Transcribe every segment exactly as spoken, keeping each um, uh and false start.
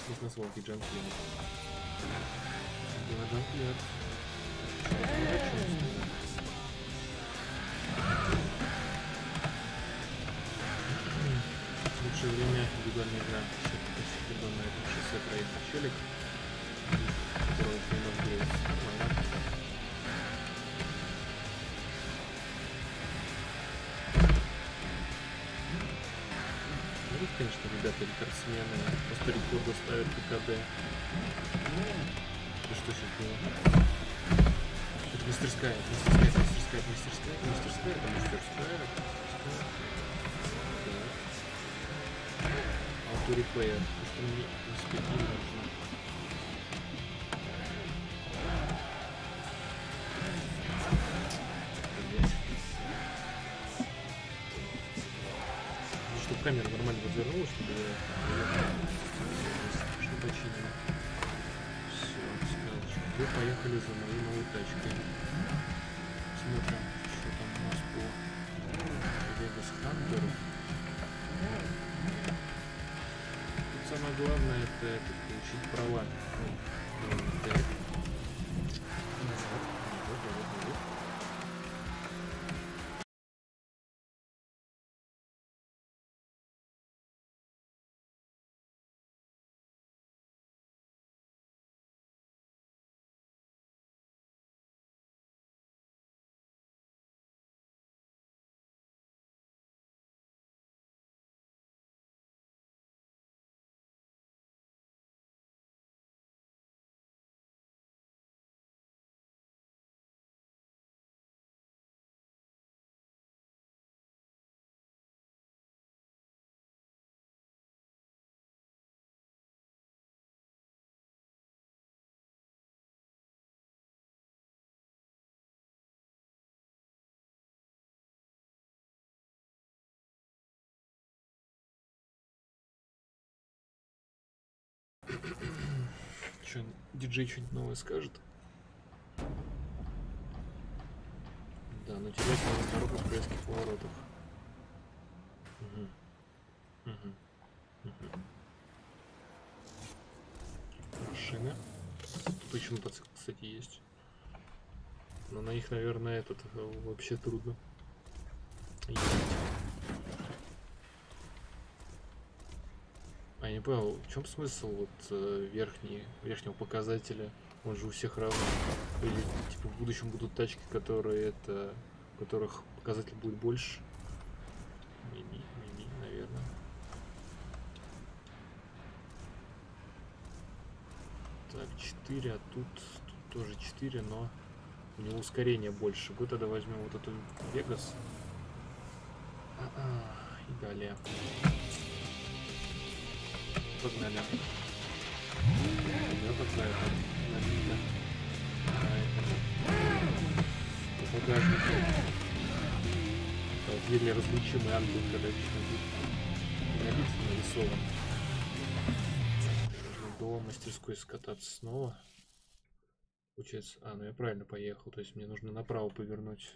Здесь на свалке Джанклин. Да, Джанклин. Лучшее время индивидуальная игра. Все на этом шоссе проехал челик, которого немного греется. Нормально. Ну, конечно, ребята, рекордсмены просто рекорды ставят ККД. Это что сейчас было? Это мастерская, мастерская, мастерская, мастерская, мастерская, это мастерская, это мастерская. Auto-repair, потому что мне успехи нужно. Чтобы камера нормально развернулась, чтобы что починено. Все, сказочка. Вы поехали за моей новой тачкой. Смотрим, что там у нас по Vegas Hunter. Самое главное это, это получить права. Так. Назад. Назад, назад, назад. Че, диджей что-нибудь новое скажет? Да, но терять надо дорогу в резких поворотах. Угу. Угу. Угу. Машины. Тут еще мотоцикл, кстати, есть. Но на них, наверное, этот вообще трудно. Есть. А я не понял, в чем смысл вот э, верхний, верхнего показателя? Он же у всех равный. Или типа в будущем будут тачки, которые это, у которых показатель будет больше? Мини, мини, наверное. Так, четыре, а тут, тут тоже четыре, но у него ускорение больше. Мы тогда возьмем вот эту Vegas. А-а, и далее. Погнали. Я пока это набито. По багажнику. Еле различимый ангел, когда еще набит, нарисован. Нужно до мастерской скататься снова. Получается, а, ну я правильно поехал, то есть мне нужно направо повернуть.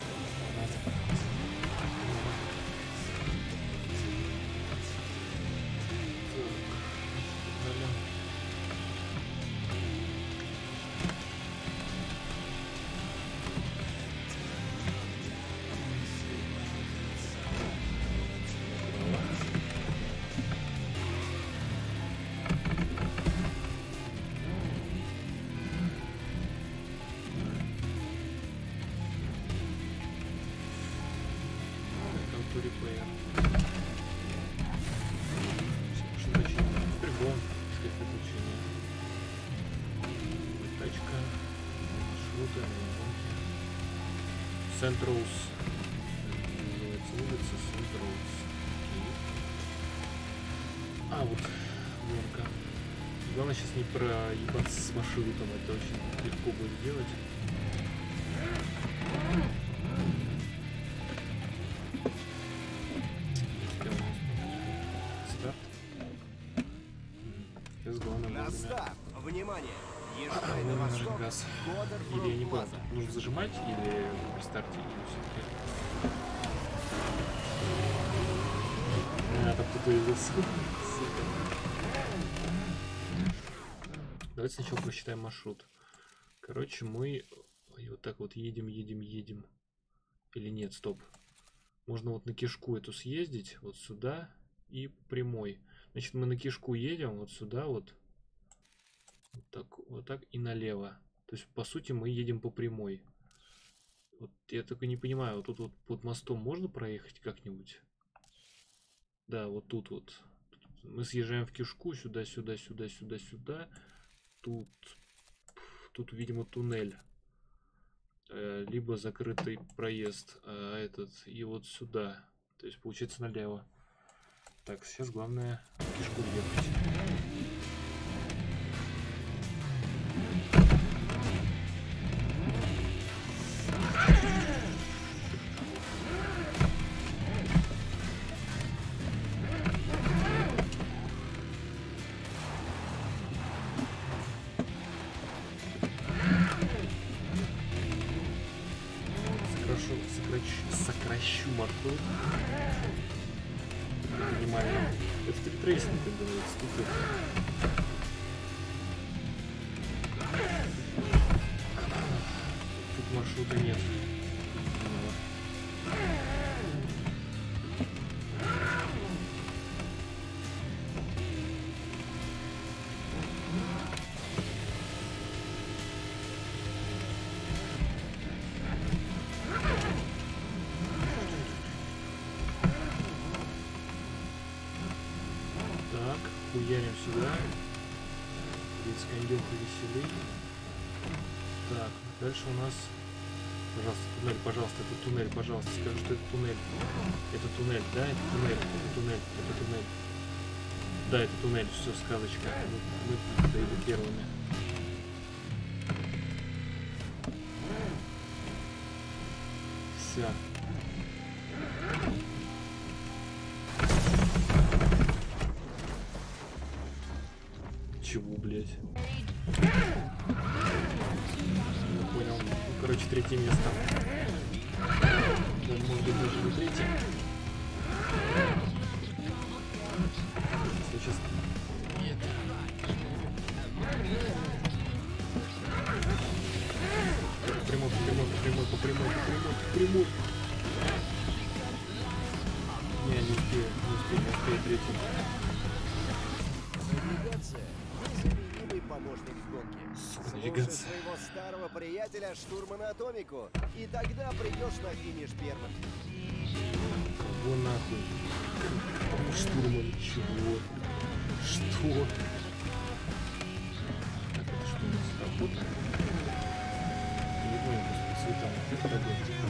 Сент-Роуз. Называется улица Сент-Роуз. А, вот гонка. Главное сейчас не проебаться с маршрутом. Это очень легко будет сделать. Старт. Сейчас главное на старт. Внимание! А, ну, нужен газ. Или я не понял, нужно зажимать или при старте, или все-таки. А, там кто появился. Давайте сначала просчитаем маршрут. Короче, мы вот так вот едем, едем, едем. Или нет, стоп. Можно вот на кишку эту съездить, вот сюда и прямой. Значит, мы на кишку едем, вот сюда вот. Вот так, вот так и налево. То есть, по сути, мы едем по прямой. Вот я только не понимаю, вот тут вот под мостом можно проехать как-нибудь? Да, вот тут вот. Мы съезжаем в кишку, сюда, сюда, сюда, сюда, сюда. Тут, тут, видимо, туннель. Э, либо закрытый проезд. А этот, и вот сюда. То есть, получается, налево. Так, сейчас главное в кишку въехать. Сокращу маршрут. Минимально. Это стритрейсинг, как говорится. Тут, тут маршрута нет. Хуярим сюда. Детская индюха веселей. Так, дальше у нас... Пожалуйста, туннель, пожалуйста, это туннель, пожалуйста, скажи, что это туннель. Это туннель, да, это туннель, это туннель, это туннель. Да, это туннель, все, сказочка. Мы, мы доеду первыми. Все. Чего, блядь? Не понял. Ну, короче, третье место. Да, может быть, даже не третье. Сейчас... Нет. По прямой, по прямой, по прямой, по прямой, по прямой, по прямой. Не, не успею, не успею, не успею третий. Помощник в гонке. Слушай своего старого приятеля штурмана Атомику, и тогда придешь на финиш первым. Кого нахуй? Штурман чего? Что? Так, это что у нас? Охота? Не понял, просто по цветам.